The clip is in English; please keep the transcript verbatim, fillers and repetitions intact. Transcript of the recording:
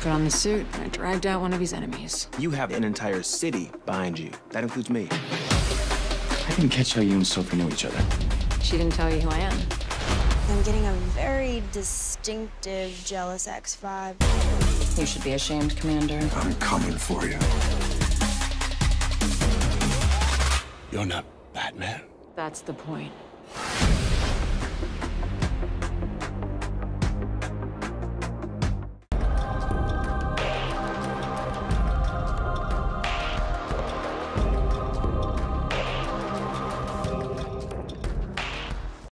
Put on the suit, and I dragged out one of his enemies. You have an entire city behind you. That includes me. I didn't catch how you and Sophie knew each other. She didn't tell you who I am. I'm getting a very distinctive jealous ex vibe. You should be ashamed, Commander. I'm coming for you. You're not Batman. That's the point.